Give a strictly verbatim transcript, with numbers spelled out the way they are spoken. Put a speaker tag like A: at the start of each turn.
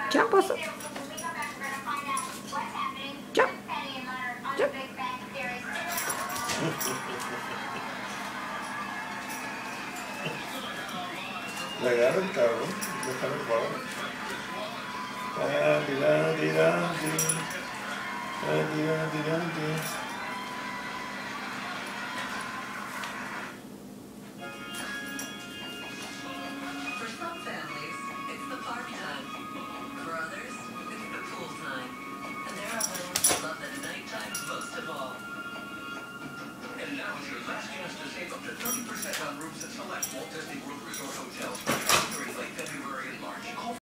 A: Jump, Wilson. Jump. Jump.
B: Le agarra el cabrón, déjalo el favor. Ah, dirá, dirá, dirá. Ah, dirá, dirá, dirá.